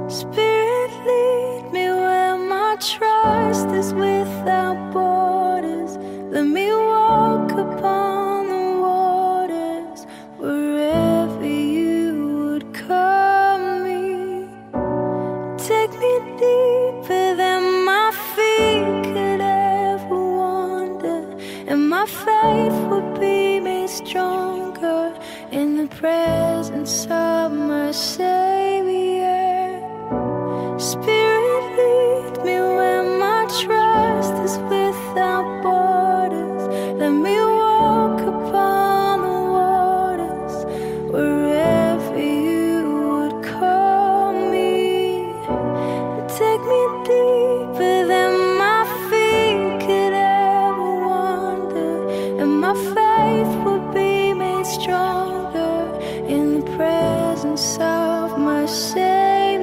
Spirit, lead me where my trust is without borders. Let me walk upon the waters wherever you would call me. Take me deeper than my feet could ever wander, and my faith will be made stronger in the presence of my Savior. Spirit, lead me where my trust is without borders. Let me walk upon the waters wherever you would call me. Take me deeper than my feet could ever wander, and my faith will be made stronger in the presence of my Savior.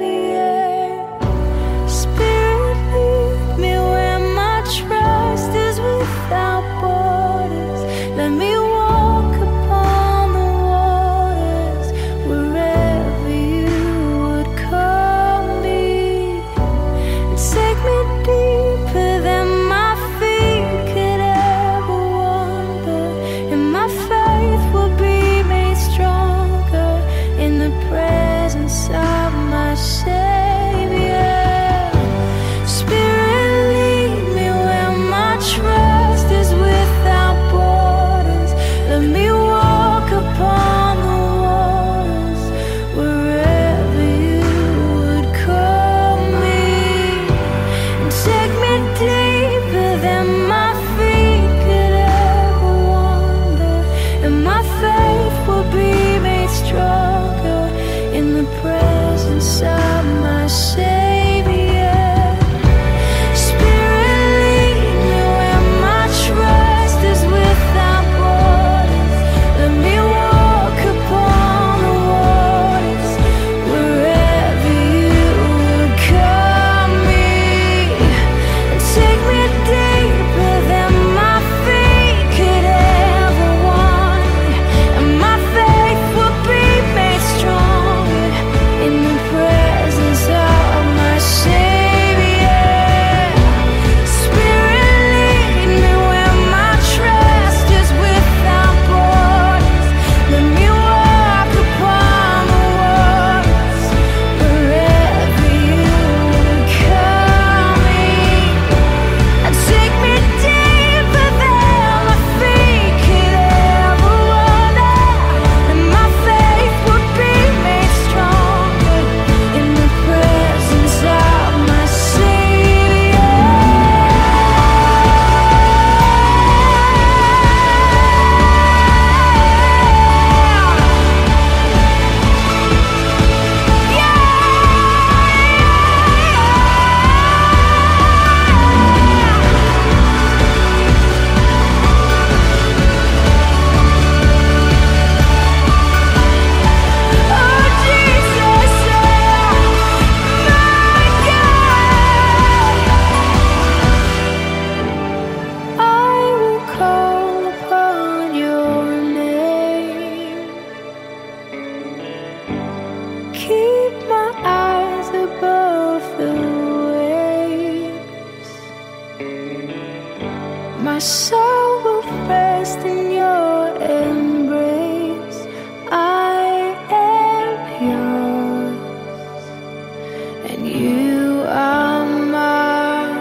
Spirit, lead me where my trust is without borders. Let me walk upon the waters wherever you would call me. Take me deeper than my feet could ever wander, and my faith will be made stronger in the presence of my Savior. Spirit, lead me where my trust is without borders. Let me walk upon the waters wherever you would call me. Take me deeper than my feet could ever wander, and my faith will be made stronger in the presence of my Savior. Spirit, lead me where my trust is without borders. Let me walk upon the waters wherever you would call me. Take me deeper than my feet could ever wander, and my faith will be made stronger in the presence of my Savior. Spirit, lead me where my trust is without borders. Let me walk upon the waters wherever you would call me. Take me deeper than my feet could ever wander, and my faith will be made stronger in the presence of my Savior. Oh Jesus, my God, I will call upon your name. Keep my eyes above the waves. My soul will rest in your embrace. I am yours, and you are mine.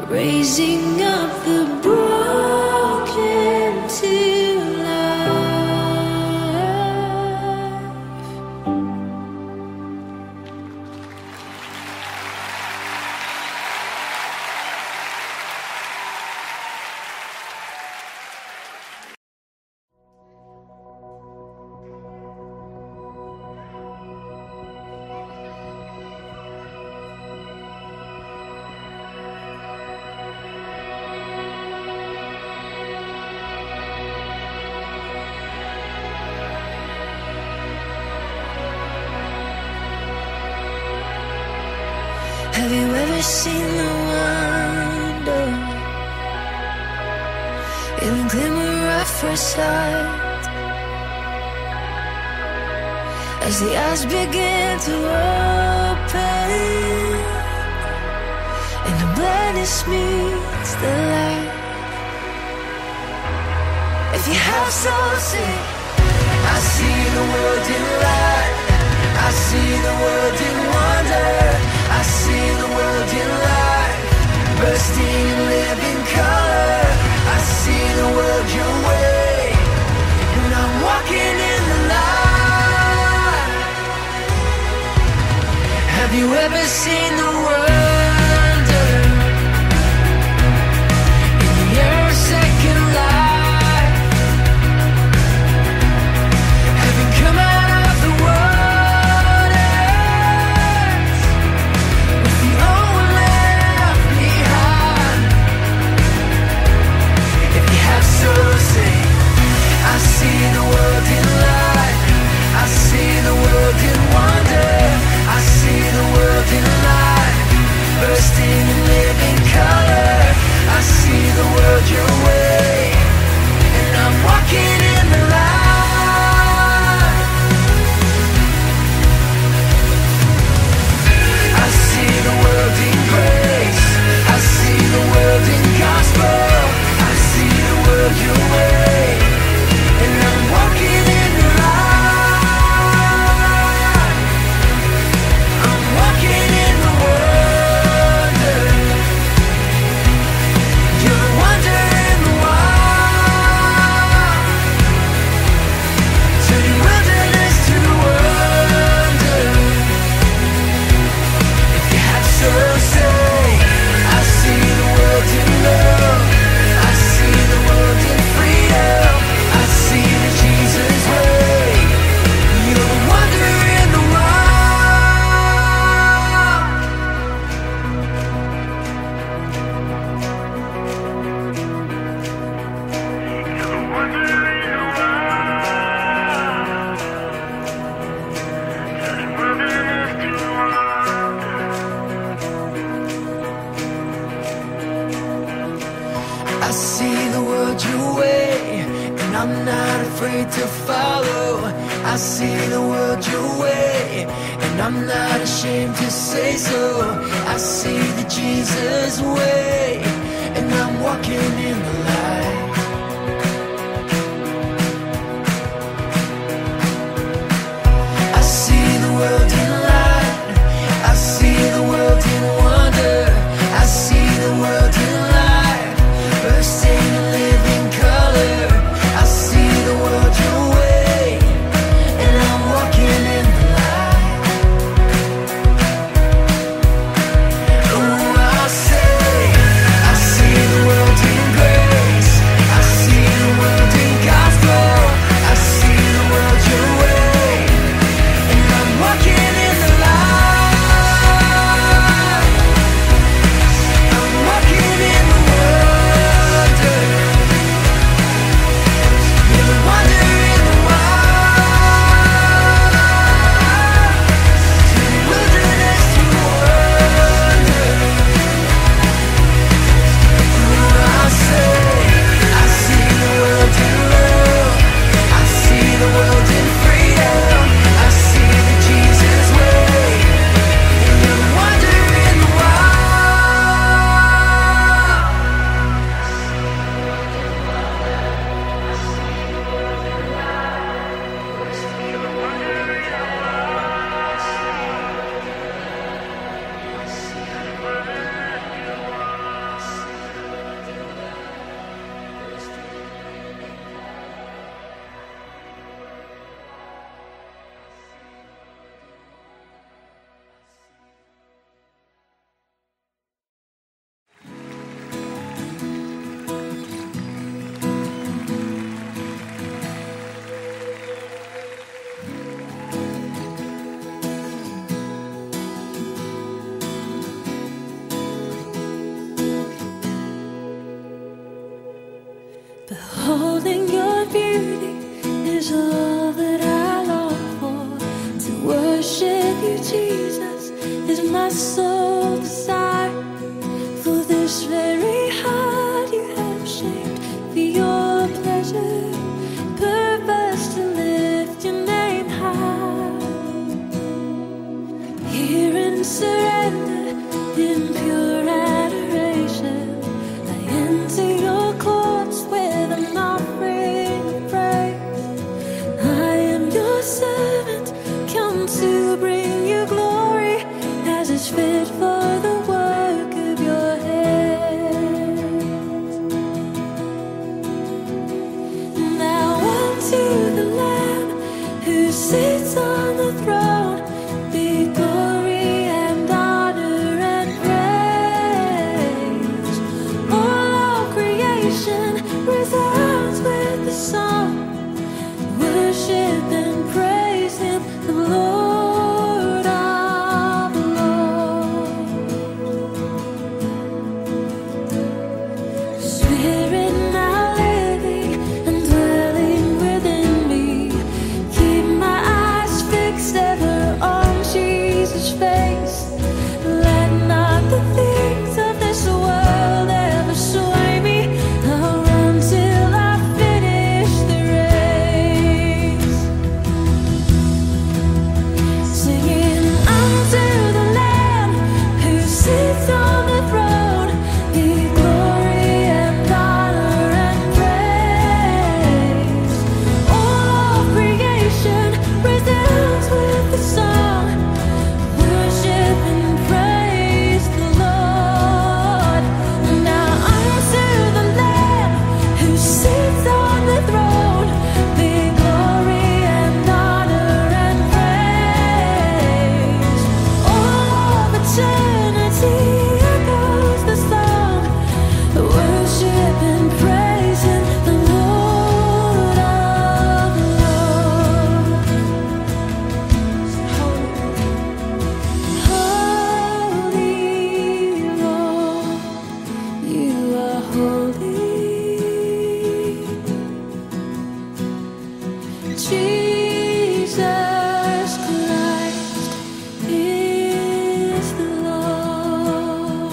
raising up the broken to Have you ever seen the wonder in the glimmer at first sight? As the eyes begin to open and the blindness meets the light. If you have soul, sing. I see the world in light. I see the world in wonder. I see the world in light, bursting in living color. I see the world your way, and I'm walking in the light. Have you ever seen the wonder in your second life? Having come out of the world, I see the world in light. I see the world in wonder. I see the world in light, bursting in living color. I see the world your way, and I'm walking in the light. I see the world in grace. I see the world in gospel. I see the world your way, and I'm walking in the light. I'm walking in the wonder. You're the wonder in the wild, turning wilderness to wonder. If you have so say, I see the world in love. I see the world in freedom. I see the Jesus way. You're the wonder in the wild. You're the wonder in the wild. Turning wilderness to wonder. I see the world your way, and I'm not afraid to follow. I see the world your way, and I'm not ashamed to say so. I see the Jesus way, and I'm walking in the light. I see the world in light. I see the world in wonder. I see the world in light, bursting in living color. I see the world your way, and I'm walking in the light. Oh, I say, I see the world in grace. my soul desire. For this very heart you have shaped for your pleasure, purpose to lift your name high. Here in surrender, in pure adoration, I enter your courts with an offering of praise. I am your servant, come to bring you glory, as is fit for the work of your hands. Now unto the Lamb who sits on the throne be glory and honor and praise. All creation resounds with the song. Worship and praise Him, the Lord of Lords. Spirit now living and dwelling within me, keep my eyes fixed ever on Jesus' face. Let not the things of this world ever sway me. I'll run till I finish the race, singing unto the Lamb who sits on the throne be glory and honor and praise. All creation resounds with the song. Worship and praise the Lord. Now unto the Lamb who sits on the throne be glory and honor and praise. All of eternity echoes the song. Worship and praise Him, the Lord of Lords. Holy Lord, you are holy. Jesus Christ is the Lord.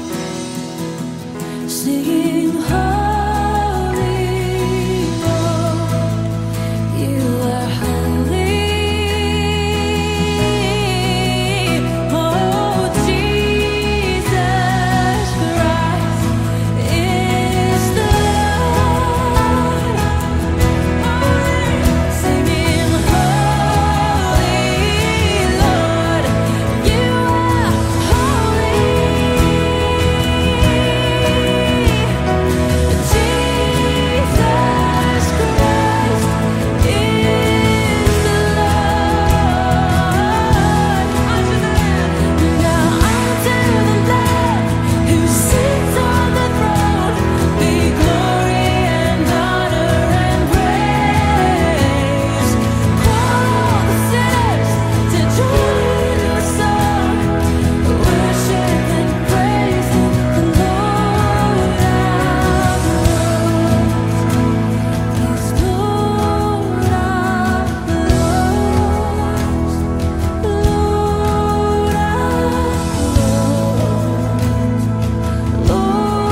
Singing holy Lord, you are holy. Oh, Jesus Christ is the Lord. Singing holy Lord, you are holy. Jesus Christ is the Lord. Now unto the Lamb who sits on the throne be glory and honor and praise. Call all the sinners to join your song. Worship and praise Him, the Lord of Lords. He's Lord of Lords, Lord of Lords, Lord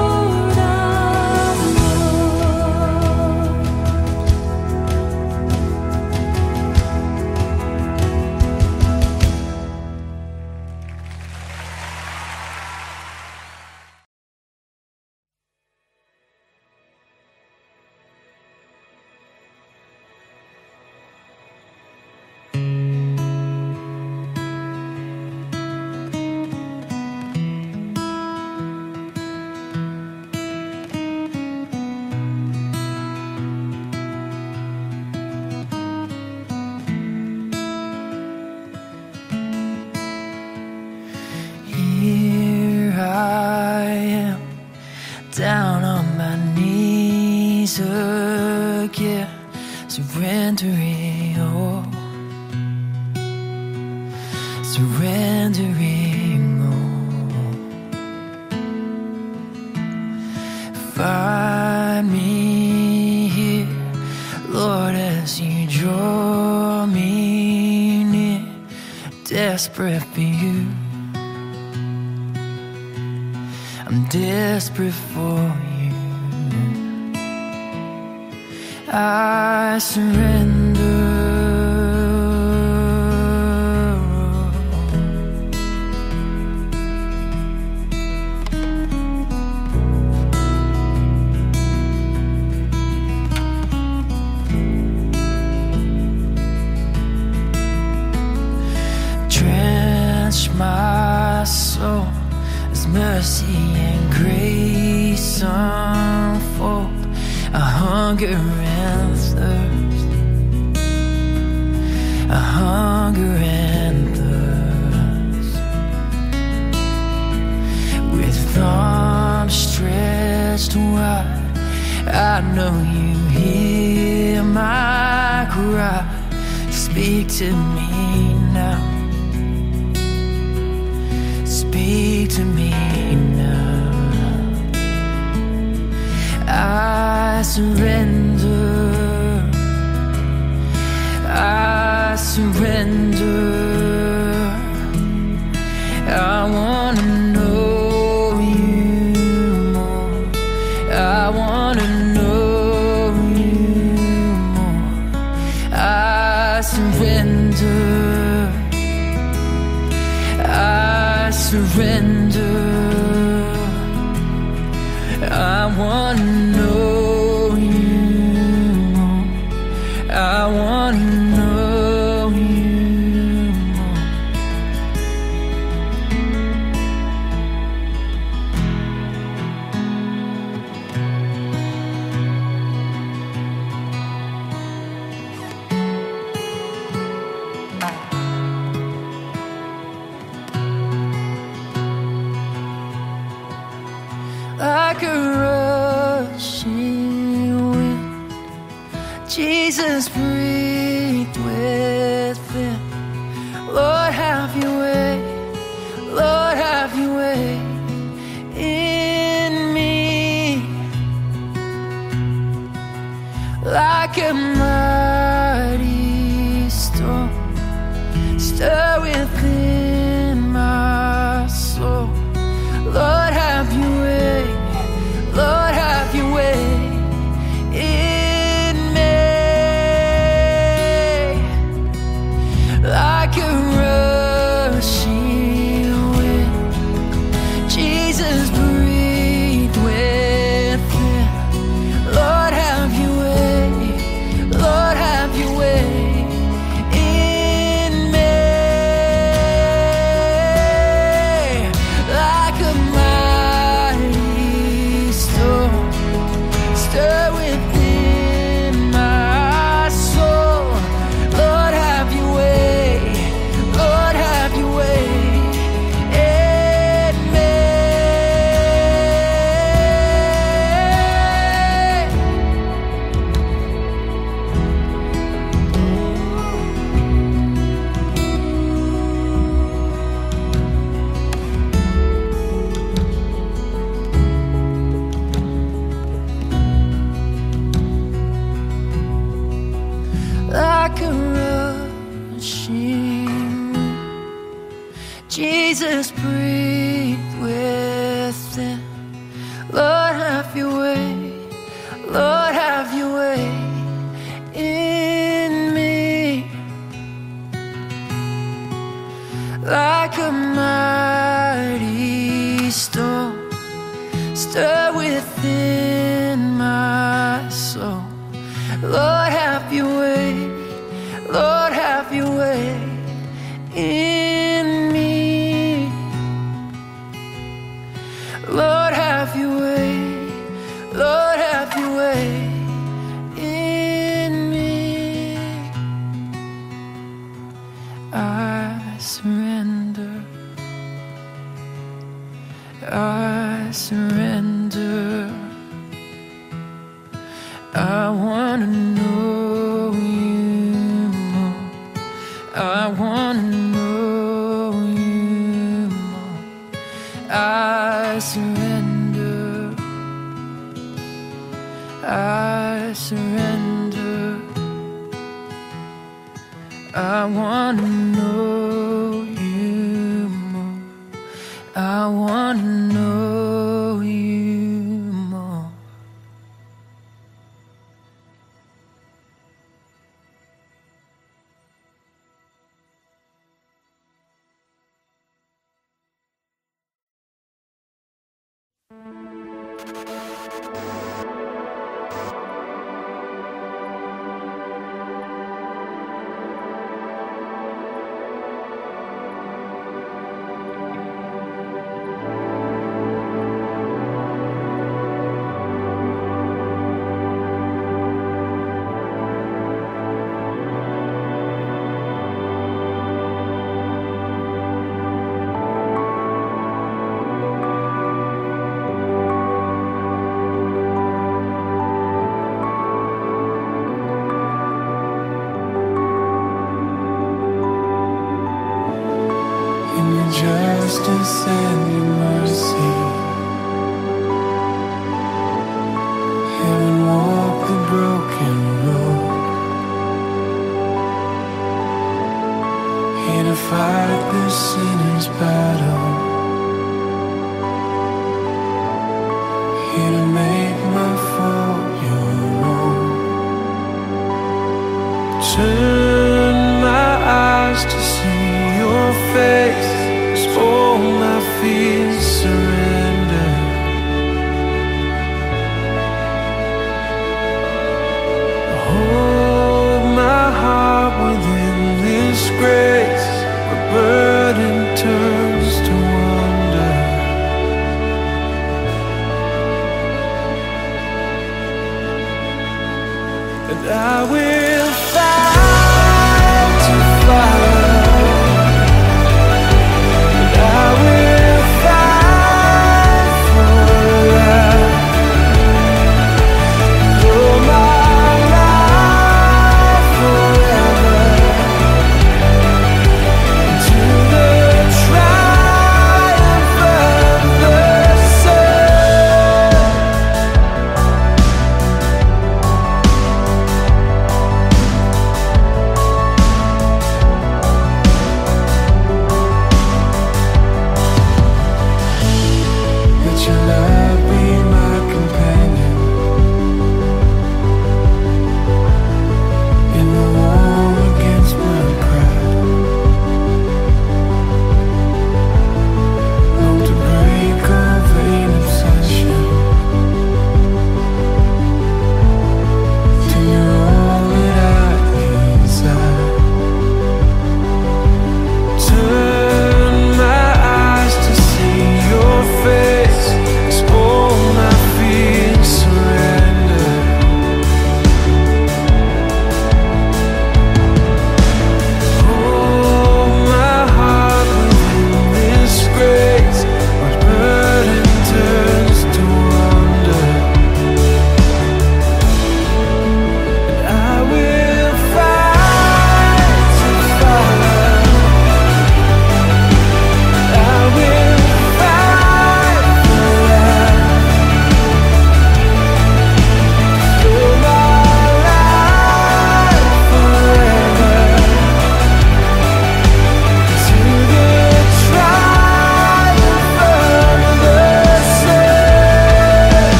Here I am, down on my knees again, surrendering all, surrendering all. Find me here, Lord, as you draw me near, desperate for you. desperate for you. I surrender. Drench my soul as mercy and grace unfold. A hunger and thirst, a hunger and thirst. With arms stretched wide, I know you hear my cry. Speak to me now. Speak to me now. I surrender. I surrender. I wanna know you more. I wanna know you more. I surrender. I surrender. I wanna know you more. I wanna know you more. Like a rushing wind, Jesus breathed within. Lord, have your way. Lord, have your way in me. Like a mighty storm, stir within my soul. Lord, have your way. Lord, have your way in me. Like a rushing wind, Jesus breathed within. Lord, have your way. Lord, have your way in me. Like a mighty storm, stir within my soul. Lord, have your way. Lord, have your way in me. Like a rushing wind, Jesus breathed within. Lord, have your way. Lord, have your way in me. Like a mighty storm, stir within my soul. Lord, have your way. Lord, have your way in me. Lord, have your way. Lord, have your way in me. I surrender. I surrender. I wanna know you more. I wanna know you more. I surrender. I surrender. I wanna know you more. I wanna know to make my fall your own. Turn my eyes to see your face, as all my fears surrender. Hold my heart within this grace, where burden turns to wonder. And I will fight to follow, and I will fight for love. Though my life forever, to the triumph of the sun.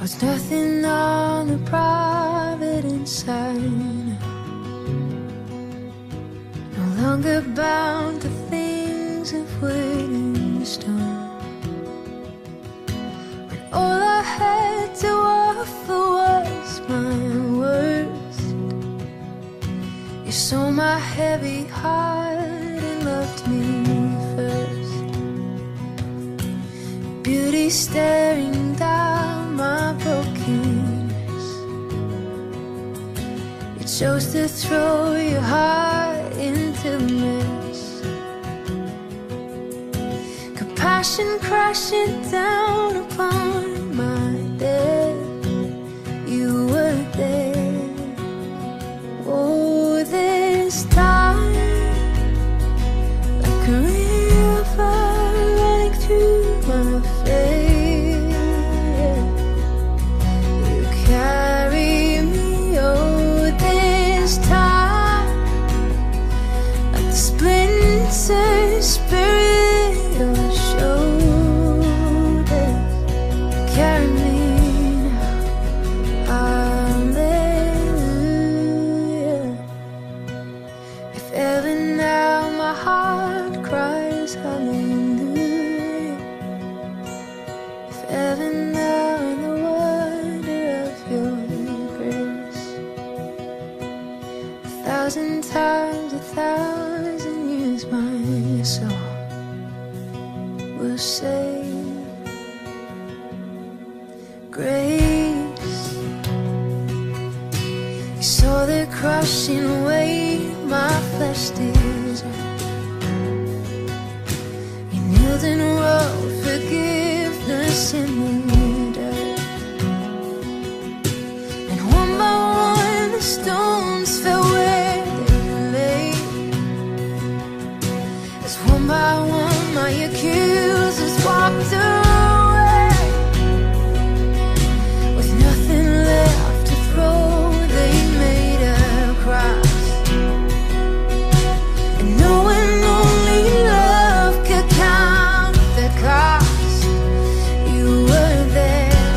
was nothing on the providence side. No longer bound to things of wood and stone. When all I had to offer was my worst, you saw my heavy heart and loved me first. Beauty staring down my brokenness, you chose to throw your heart into the mess. Compassion crashing down upon my death, you were there. Oh, this time, like a river running through my face, you carry me. Oh, this time, like the splinters buried your shoulders, carry me. Hallelujah. If ever now my heart cries hallelujah, if ever now in the wonder of your grace, 1,000 times, 1,000 years my soul will sing. Grace, you saw the crushing weight my flesh deserved. You kneeled and wrote forgiveness in the dirt. And one by one the stones fell where they lay, as one by one my accusers walked away. With nothing left to throw, they made a cross. And knowing only love could count the cost, you were there.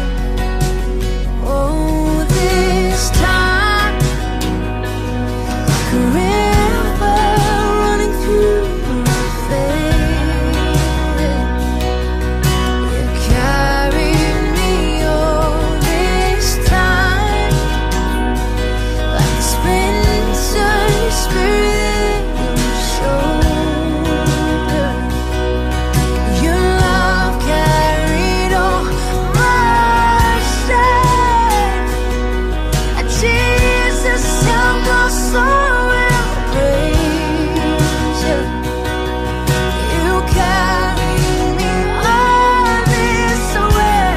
Oh, this time, like a river running through my face, you carried me. Oh, this time, like the splinters buried your shoulder, your love carried all my shame. And Jesus, help my soul will praise you. You carried me all this way,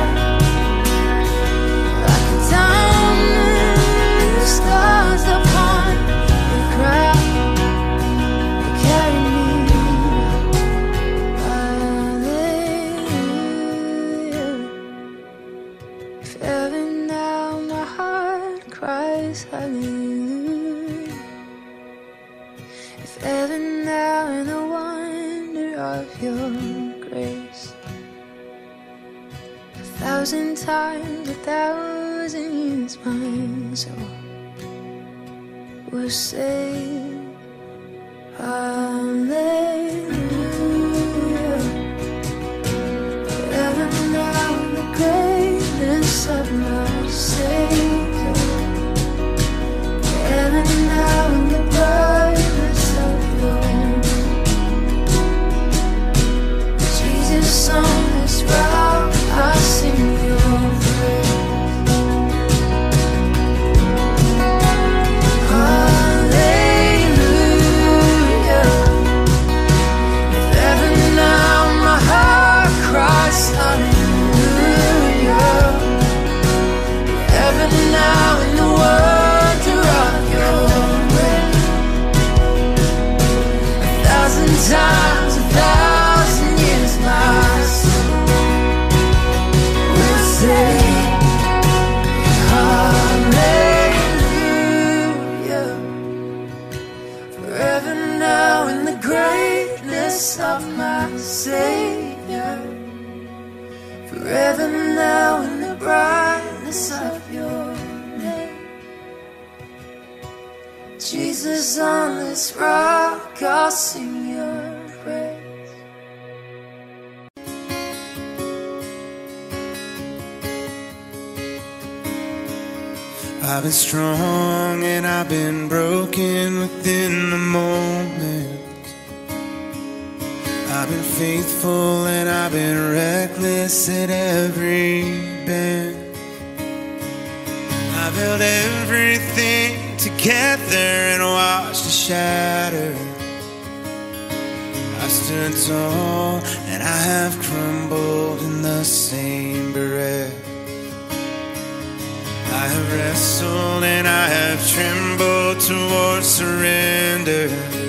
like a diamond stars upon the crown. You carry me. Hallelujah. If ever now my heart cries hallelujah, if ever now in the wonder of your grace, 1,000 times, 1,000 years my soul will sing. Hallelujah. Ever now in the greatness of my Savior, ever now in the brightness of your Jesus, on this rock I sing your praise. Hallelujah. Ever now my heart cries hallelujah. Ever now in the wonder of your grace, 1,000 times, 1,000 years my soul will say hallelujah. Forever now in the greatness of my Savior, forever now in the brightness 'cause on this rock I'll sing your praise. I've been strong and I've been broken within the moment. I've been faithful and I've been reckless at every bend. I've held everything together and watched it shatter. I've stood tall and I have crumbled in the same breath. I have wrestled and I have trembled towards surrender.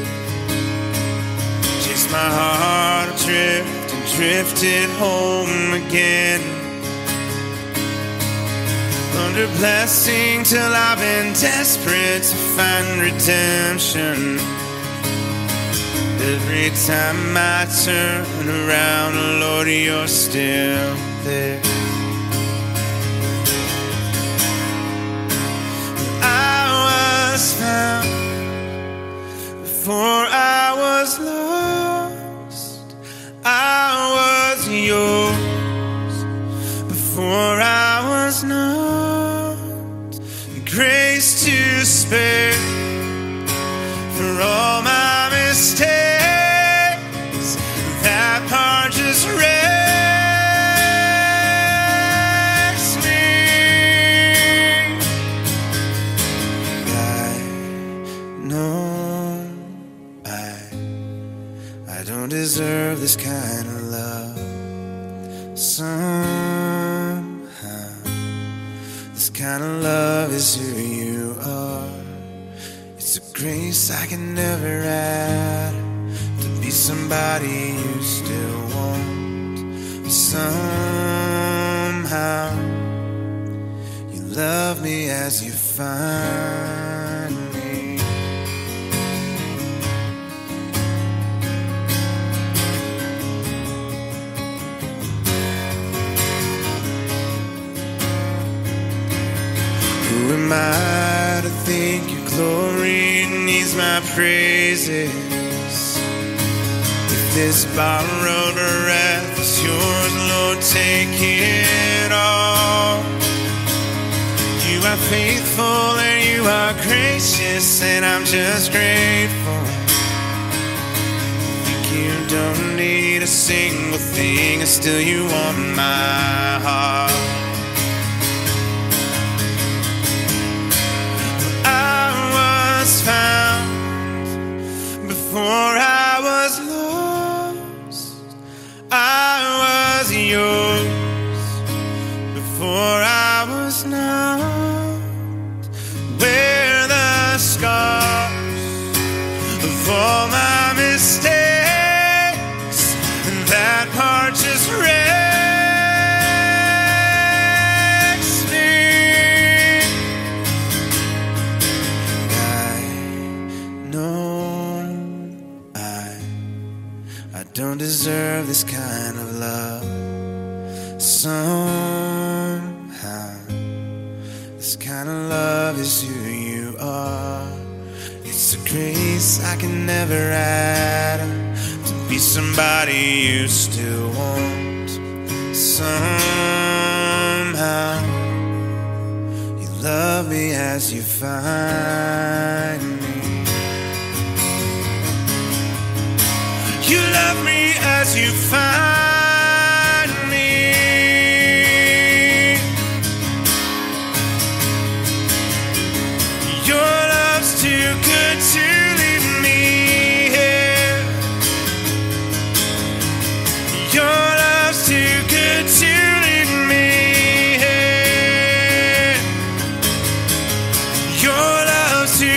Chased my heart adrift and drifted home again. Under blessing till I've been desperate to find redemption. Every time I turn around, Lord, you're still there. Found before I was lost, I was yours. Before I was not, grace to spare for all my mistakes. That part just deserve this kind of love. Somehow this kind of love is who you are. It's a grace I can never add to be somebody you still want. Somehow you love me as you find me. Who am I to think your glory needs my praises? If this borrowed breath is yours, Lord, take it all. You are faithful and you are gracious, and I'm just grateful. Think you don't need a single thing, and still you want my heart. Found before I was lost, I was yours. Before I was not, wear the scars of all my mistakes, and that part just don't deserve this kind of love. Somehow this kind of love is who you are. It's a grace I can never add to be somebody you still want. Somehow you love me as you find me. You love me as you find me. Your love's too good to leave me here. Your love's too good to leave me here. Your love's too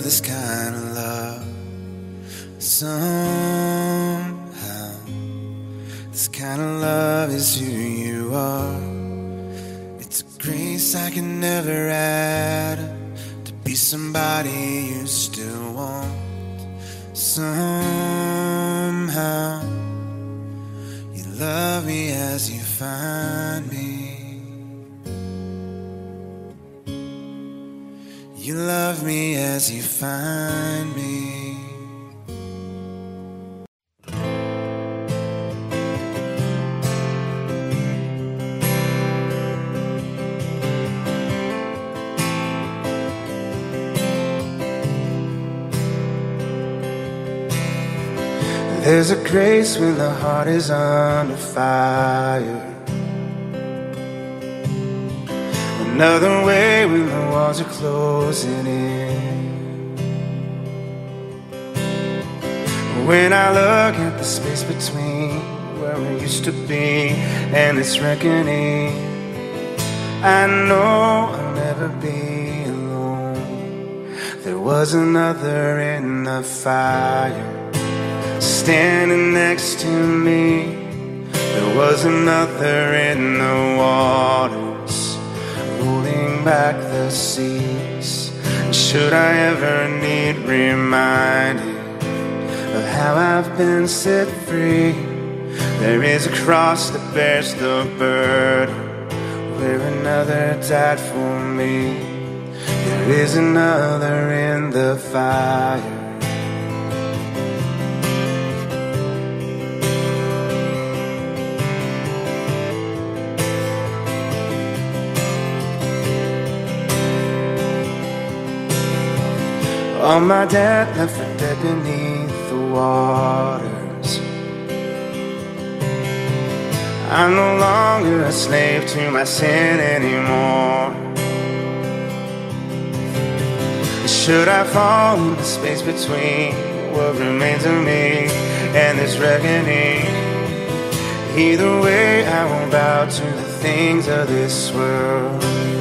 this kind of love. Somehow, this kind of love is who you are. It's a grace I can never add, to be somebody you still want. Somehow, you love me as you find me. You love me as you find me. There's a grace when the heart is under fire. Another way when the walls are closing in. When I look at the space between where we used to be and this reckoning, I know I'll never be alone. There was another in the fire, standing next to me. There was another in the waters, holding back the seas. Should I ever need reminding of how I've been set free, there is a cross that bears the burden, where another died for me. There is another in the fire. All my debt left for dead beneath the waters. I'm no longer a slave to my sin anymore. Should I fall in the space between what remains of me and this reckoning, either way I won't bow to the things of this world.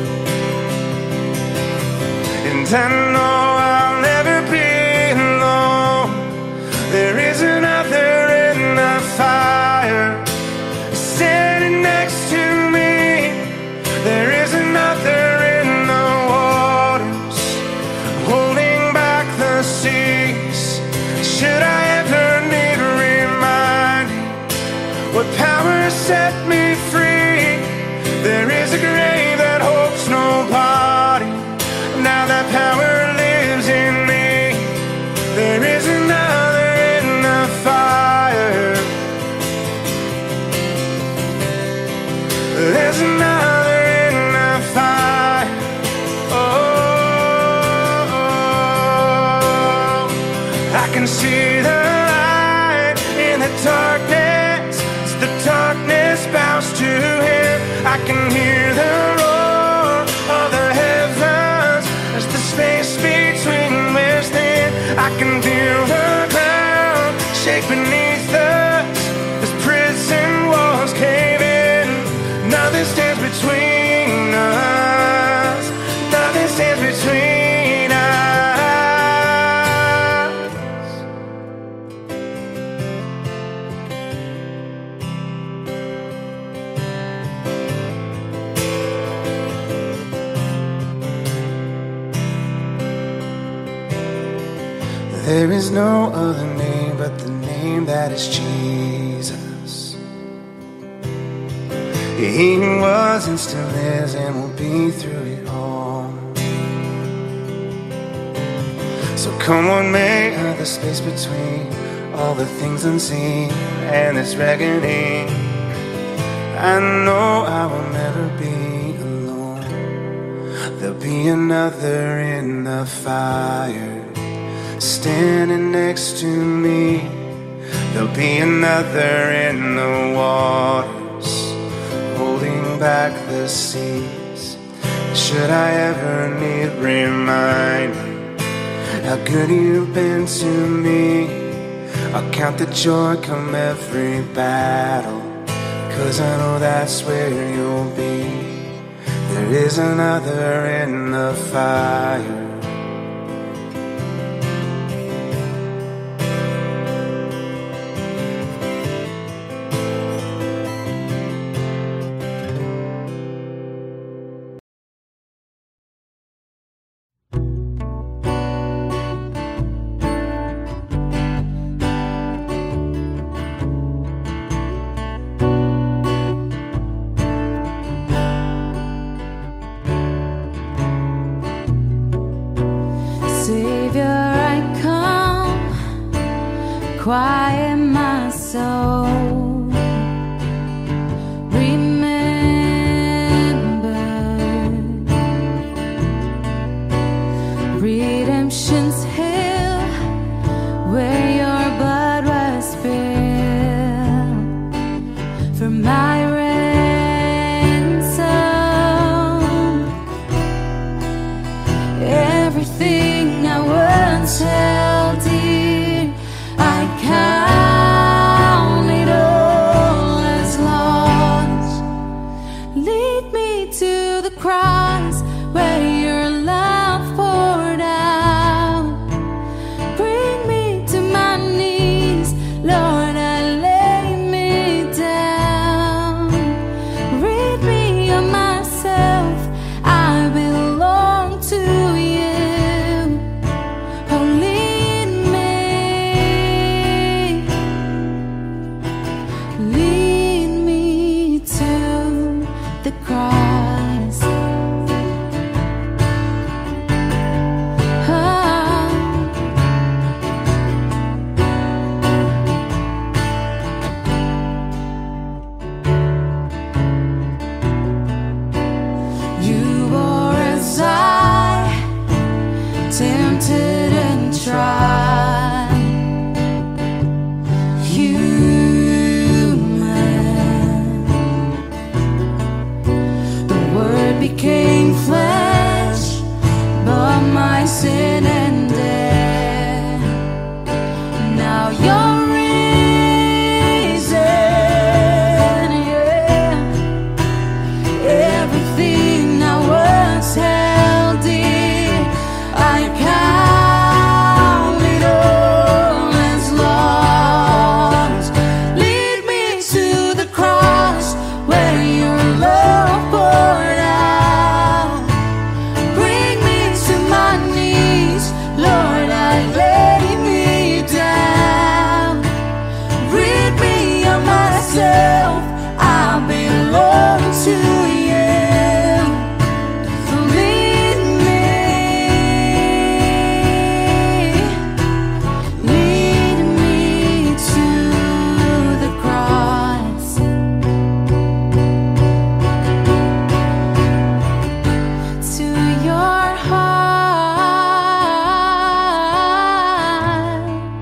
And I know I'll never be alone. There is another in the fire, standing next to me. There is another in the waters, holding back the seas. Should I ever need reminding what power set me free, there is a grave that holds nobody. Now that power lives in me. There is another in the fire. There's another in the fire. Oh, I can see the light in the darkness. As the darkness bows to him, I can hear the roar of the heavens. As the space between wears thin, I can feel the ground shake beneath us as prison walls cave in. Nothing stands between us. Nothing stands between us. There is no other name but the name that is Jesus. He who was and still is and will be through it all. So come on, make the space between all the things unseen and this reckoning. I know I will never be alone. There'll be another in the fire, standing next to me. There'll be another in the waters, holding back the seas. Should I ever need reminding how good you've been to me, I'll count the joy come every battle, 'cause I know that's where you'll be. There is another in the fire. Savior, I come, quiet my soul. Remember redemption's hill, where your blood was spilled for my ransom. Everything I once held dear, I count it all as lost. Lead me to the cross where your love poured out. Bring me to my knees, Lord, I lay me down. Rid me of myself, I belong to you. Oh, lead me to the cross. You were as I, tempted and tried, human. The Word became flesh, but my sin and death. Now you're risen, yeah. Everything I once held dear, I count it all as lost. Lead me to the cross where your love poured out. Bring me to my knees, Lord, I lay me down. Rid me of myself, I belong to you. Lead me to the cross. To your heart,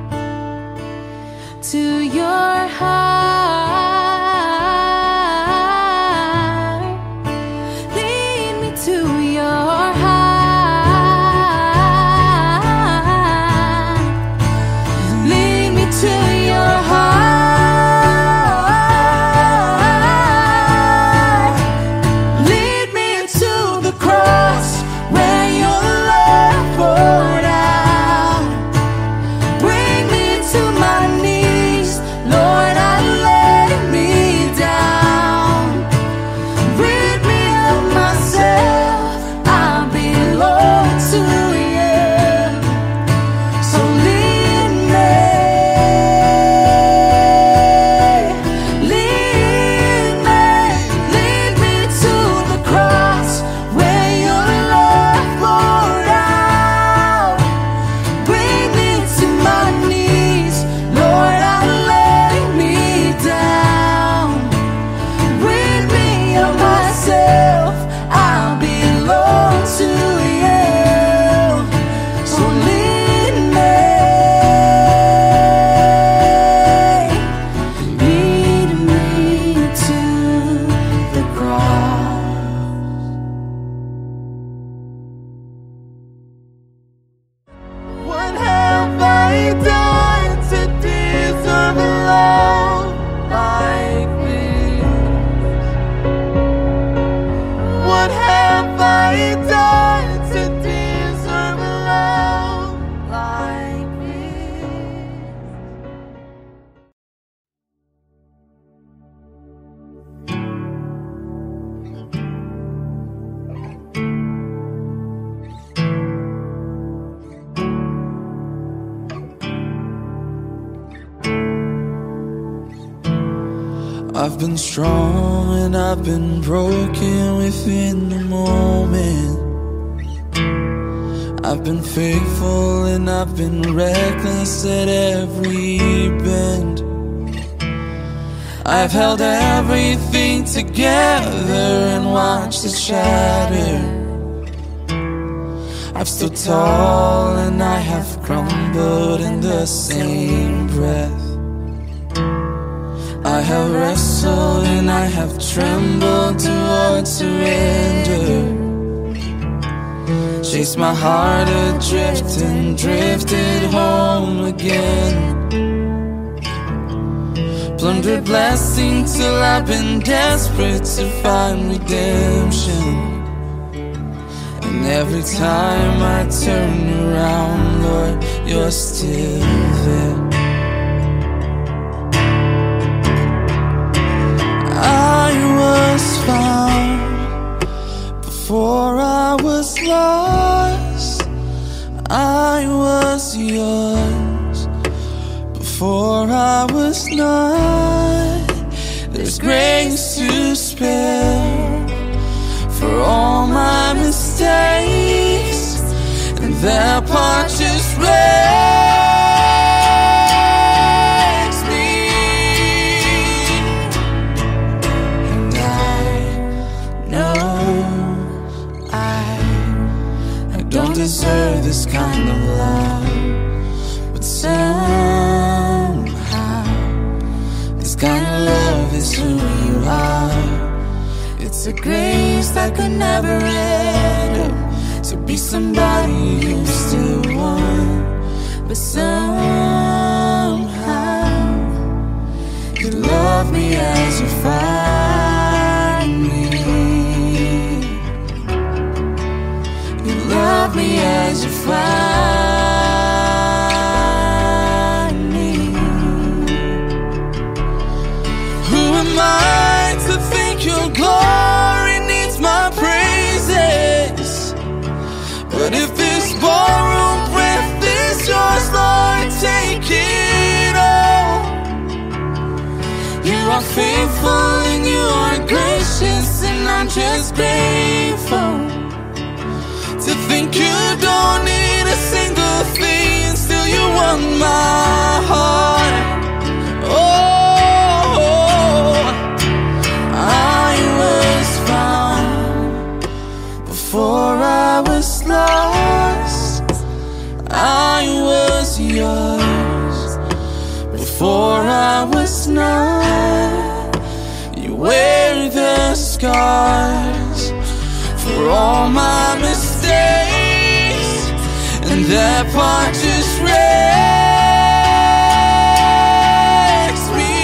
to your heart. Lead me to your heart. Lead me to your heart. Lead me to the cross where your love poured out. Bring me to my knees, Lord, I lay me down. Rid me of myself, I belong to you. So lead me to the cross where your love poured out. Bring me to my knees, Lord, I lay me down. Rid me of myself, I belong to you. So lead me to the cross. What have I done to deserve a love like this? What have I done to deserve a love like this? I've been strong and I've been broken within the moment. I've been faithful and I've been reckless at every bend. I've held everything together and watched it shatter. I've stood tall and I have crumbled in the same breath. I have wrestled and I have trembled towards surrender. Chased my heart adrift and drifted home again. Plundered blessing till I've been desperate to find redemption. And every time I turn around, Lord, you're still there. I was found before I was lost. I was yours before I was not. There's grace to spare for all my mistakes, and that part just breaks me. And I know I don't deserve this kind of love, but somehow this kind of love is who you are. It's a grace that could never end, to be somebody you still want, but somehow you love me as you find me. You love me as you find me. Who am I to think your glory needs my praises? But if this ballroom breath is yours, Lord, take it all. You are faithful and you are gracious, and I'm just grateful to think you don't need a single thing, still you want my heart. Oh, I was found before I was lost. I was yours before I was not. You wear the scars for all my mistakes, and that part just wrecks me.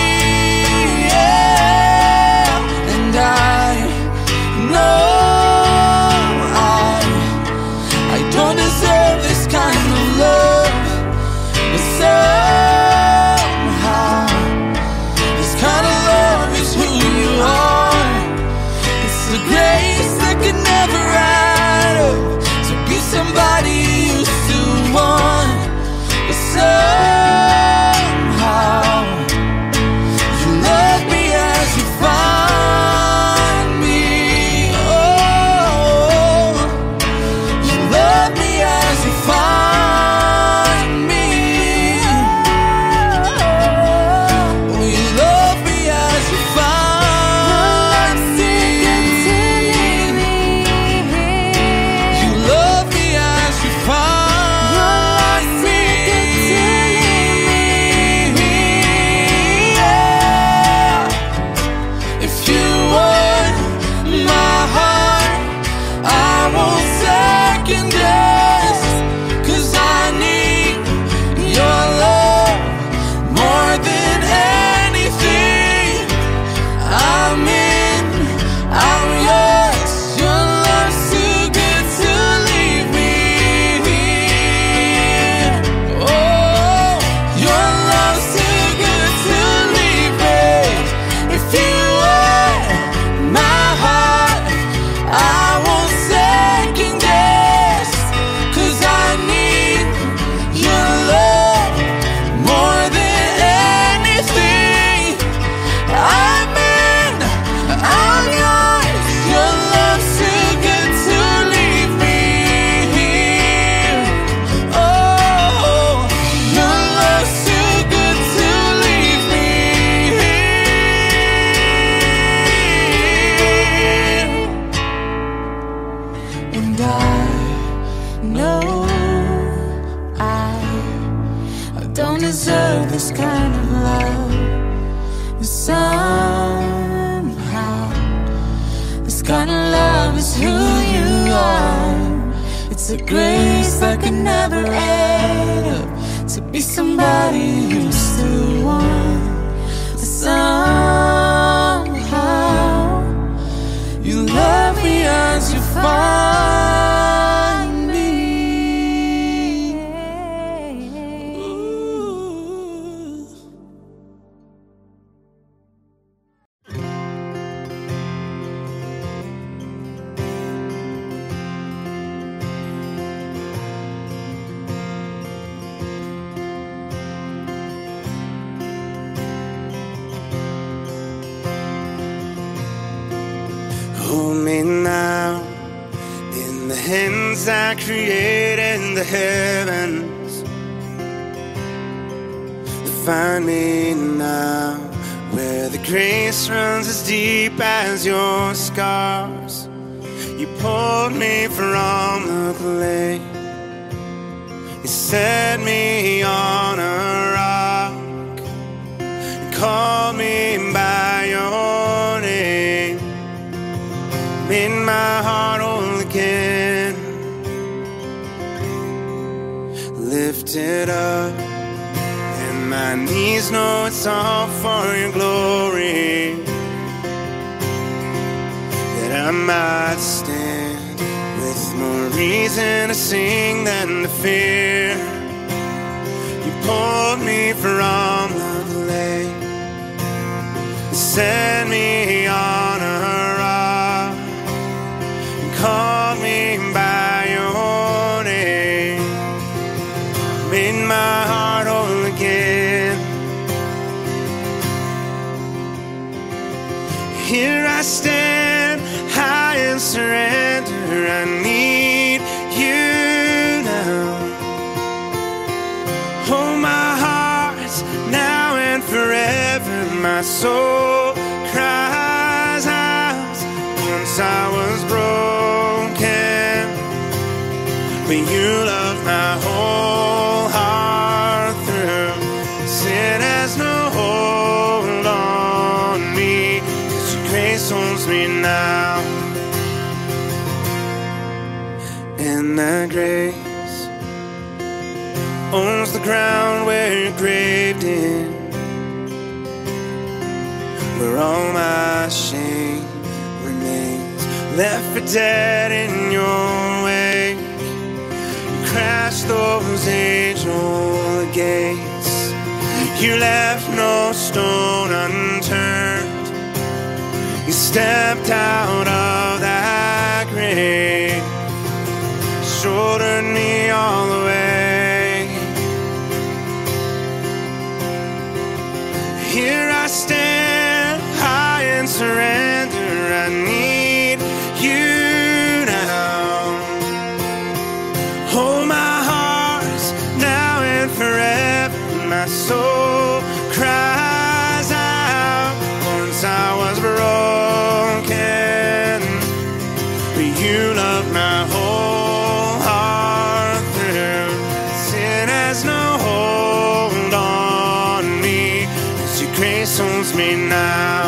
Yeah. And I know I don't deserve this kind of love, but somehow this kind of love is who you are. It's the grace that can never add up, to be somebody you still want. This kind of love is who you are. It's a grace that could never add up to be somebody you still want. But somehow you love me as you find me. Hold me now in the hands that created the heavens. Find me now where the grace runs as deep as your scars. You pulled me from the clay. You set me on a rock. You called me by your name. Made my heart whole again. Lifted up, and my knees know it's all for your glory. That I might stand with more reason to sing than to fear. You pulled me from the clay. You set me on a rock. Call me by your name. Made my heart whole again. Here I stand, high in surrender. I need you now. Hold my heart now and forever. My soul cries out. Once I was broken, but you loved my whole heart through. Sin has no hold on me, 'cause your grace owns me now. And that grace owns the ground where you're graved in, where all my shame remains, left for dead in your wake. You crashed those age-old gates. You left no stone unturned. You stepped out of that grave, shouldered me all the way. Here I stand, high in surrender. I need you now. Hold my heart now and forever. My soul cries out. Once I was broken, but you loved my whole heart through. Sin has no hold on me, 'cause your grace owns me now.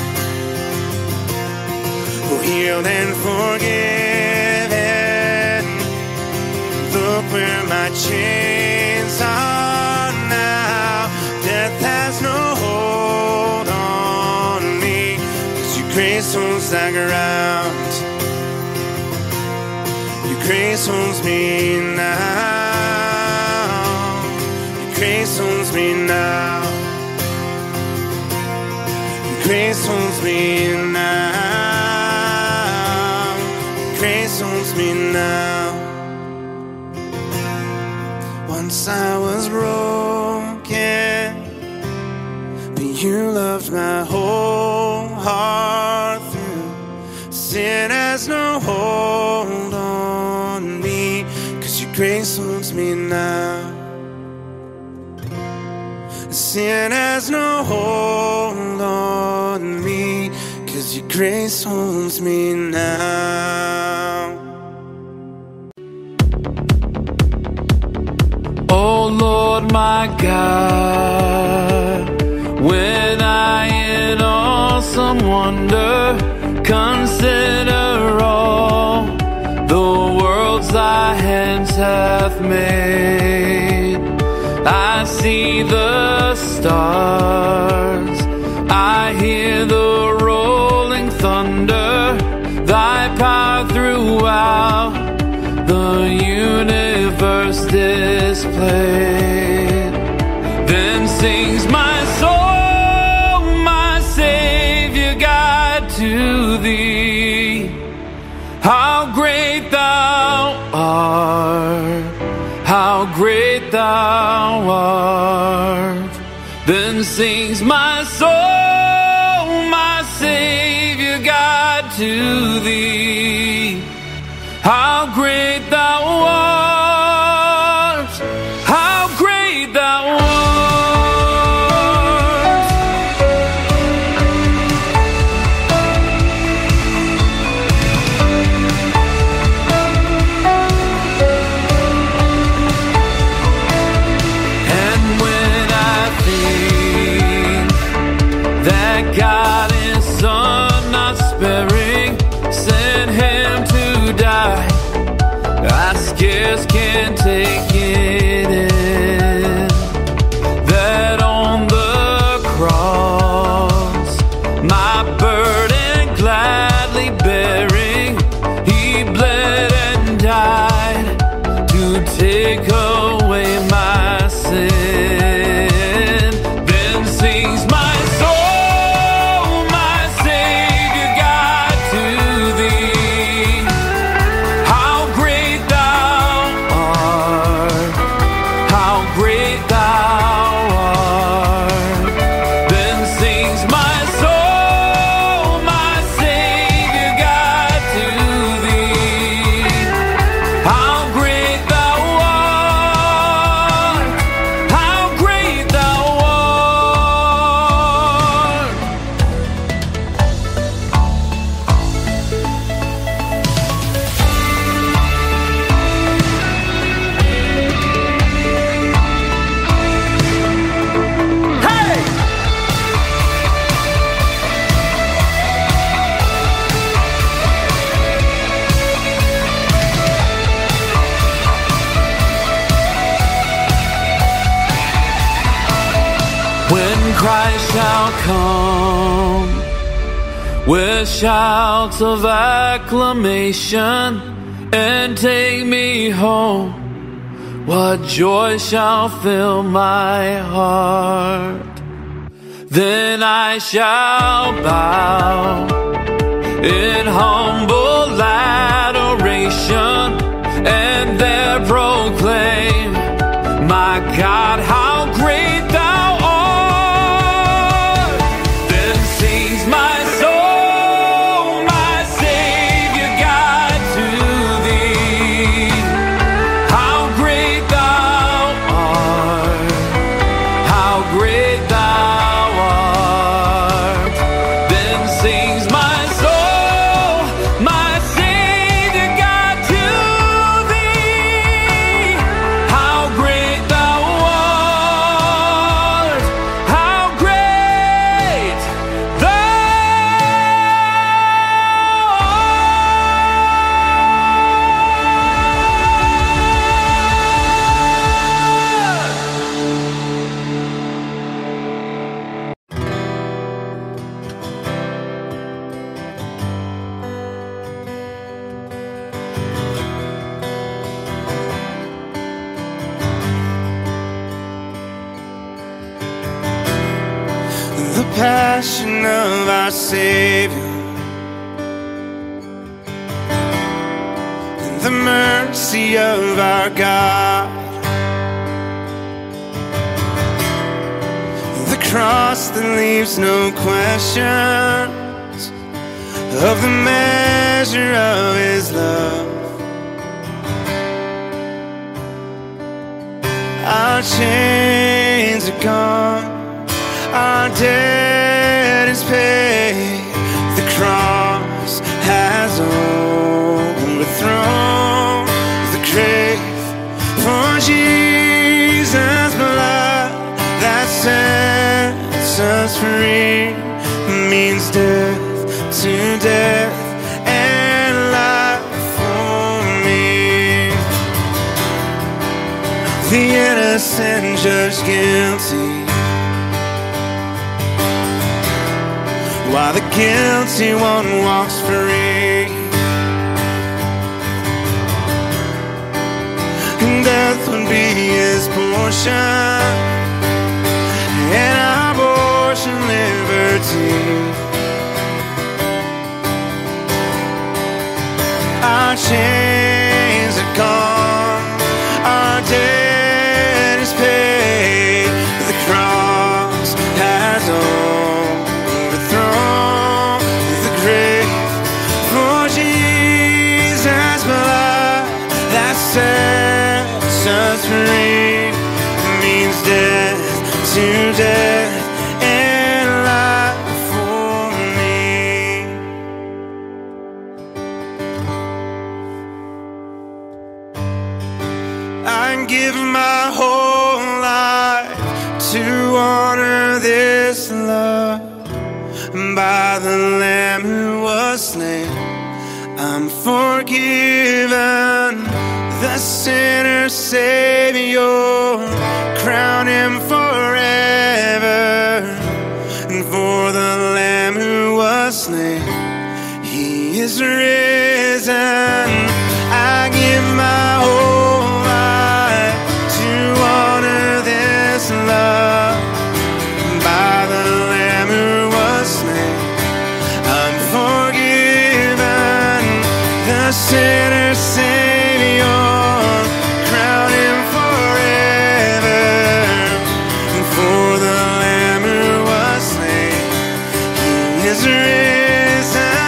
Healed and forgiven. Look where my chains are now. Death has no hold on me, 'cause your grace owns the ground. Your grace owns me now. Your grace owns me now. Your grace owns me now. Grace owns me now. Once I was broken, but you loved my whole heart through. Sin has no hold on me, 'cause your grace owns me now. Sin has no hold on me, 'cause your grace owns me now. Oh Lord my God, when I in awesome wonder consider see the stars. I hear the rolling thunder, thy power throughout the universe displayed. Then sings my soul, my Savior God, to thee. How great thou art, how great thou art. Then sings my soul, my Savior God, to thee. How great thou art, how great thou art. And when I think that God His Son not sparing sent Him to die, I scarce can take it in, that on the cross, my burden gladly bearing, He bled and died to take away my sin. Then sings my soul, my Savior God, to thee. How great thou art, how great thou art. Then sings my soul, my Savior God, to thee. How great thou art, how great thou art. Hey! When Christ shall come with shouts of acclamation and take me home, what joy shall fill my heart. Then I shall bow in humble adoration and there proclaim, my God, how great thou art. Then sings my soul, my Savior God, to thee. How great thou art, how great thou art. Then sings my soul, my Savior God, to thee. How great thou art, how great thou art. The passion of our Savior and the mercy of our God, the cross that leaves no questions of the measure of His love. Our chains are gone, our debt is paid. The cross has overthrown the grave. For Jesus' blood that sets us free means death to death and life for me. The enemy innocent and judged guilty, while the guilty one walks free. Death would be his portion, and abortion liberty. Our chains are gone, our debt is paid. The cross has overthrown the grave. For Jesus' blood that sets us free means death to death and life for me. I give my whole life to honor this love. By the Lamb who was slain, I'm forgiven. The sinner's Savior, crown him forever. And for the Lamb who was slain, he is risen. I give my whole life to honor this love. By the Lamb who was slain, I'm forgiven. The sinner's Savior, crown him forever. And for the Lamb who was slain, he is risen.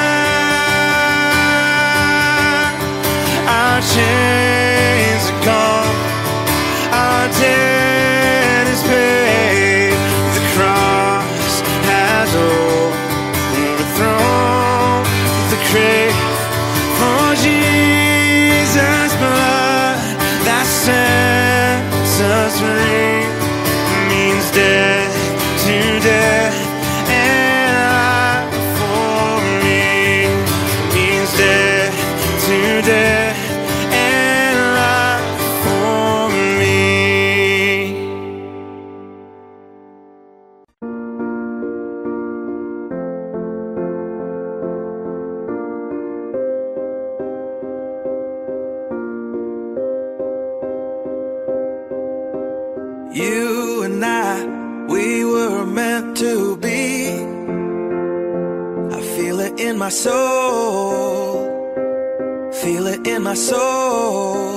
Our chains are gone, our debt is paid. The cross has overthrown the grave. For Jesus' blood that sets us free means death to death and life for me. Means death to death and life for me. You and I, we were meant to be. I feel it in my soul, feel it in my soul.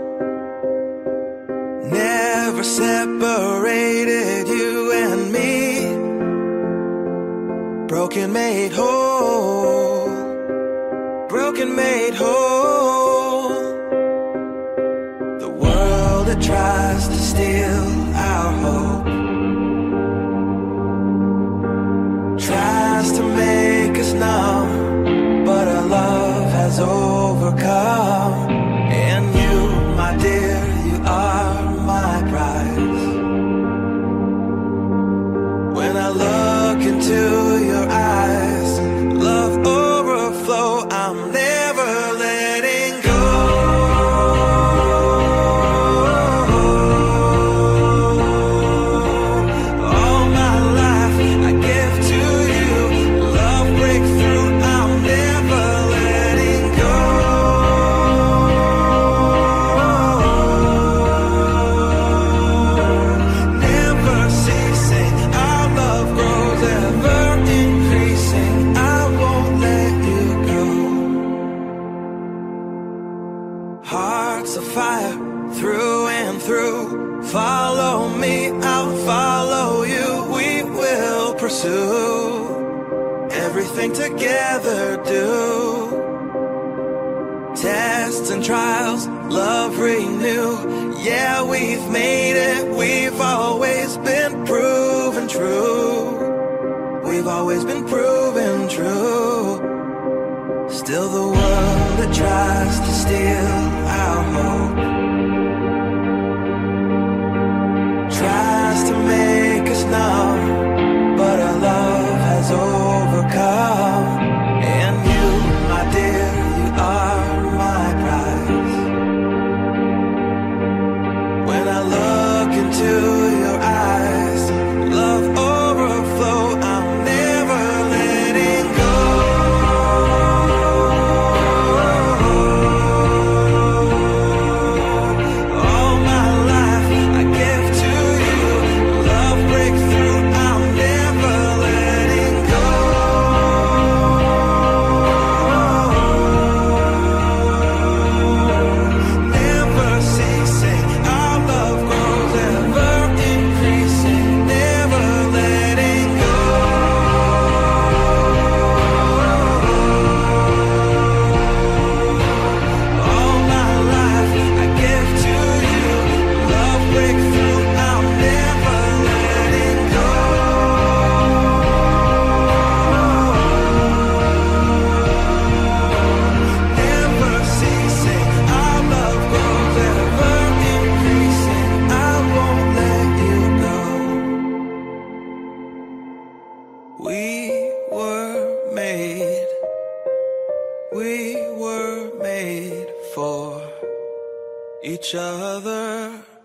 Never separated, you and me. Broken made whole, broken made whole. The world that tries to steal our hope tries to make us numb, but our love has overcome. And you, my dear, you are my prize. When I look into your eyes, love overflow, I'm never letting go. All my life I give to you, love breakthrough, I'm never letting go. Never ceasing, our love grows ever increasing. I won't let you go. Hearts of fire through and through. Follow me, I'll follow you. We will pursue everything together, do. Tests and trials, love renew. Yeah, we've made it. We've always been proven true. We've always been proven true. Still the world that tries to steal our hope tries to make us numb, but our love has overcome. And you, my dear, you are my prize. When I look in We were made for each other.